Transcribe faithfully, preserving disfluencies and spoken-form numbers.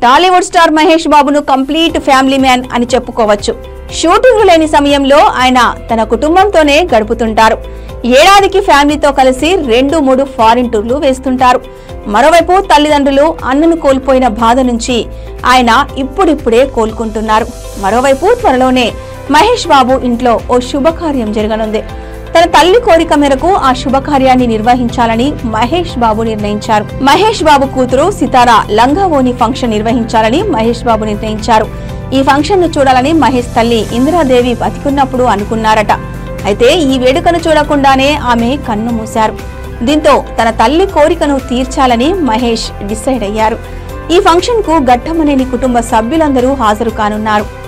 Tollywood star Mahesh బాబును complete family man అని చెప్పుకోవచ్చు. షూటింగ్లు లేని సమయంలో ఆయన తన కుటుంబంతోనే గడుపుతుంటారు. ఏడాదికి ఫ్యామిలీతో కలిసి రెండు మూడు ఫారిన్ టూర్లు వేస్తుంటారు. మరోవైపు తల్లిదండ్రులు అన్నను కోల్పోయిన బాధ నుంచి ఆయన ఇప్పుడిప్పుడే కోలుకుంటున్నారు. మరోవైపు త్వరలోనే మహేష్ బాబు ఇంట్లో ఓ శుభకార్యం జరగనుంది. తన తల్లి కోరిక మేరకు ఆ శుభకార్యాన్ని నిర్వహించాలని మహేష్ బాబు నిర్ణయించారు. మహేష్ బాబు కూతురు సితారా లంగావోని ఫంక్షన్ నిర్వహించాలని మహేష్ బాబు నిర్ణయించారు. ఈ ఫంక్షన్ ను చూడాలని మహేష్ తల్లి ఇందిరాదేవి బతికున్నప్పుడు అనుకున్నారట. అయితే ఈ వేడుకను చూడకుండానే ఆమె కన్ను మూశారు. దీంతో తన తల్లి కోరికను తీర్చాలని మహేష్ డిసైడ్ అయ్యారు. ఈ ఫంక్షన్ కు ఘట్టమనేని కుటుంబ సభ్యులందరూ హాజరు కానున్నారు.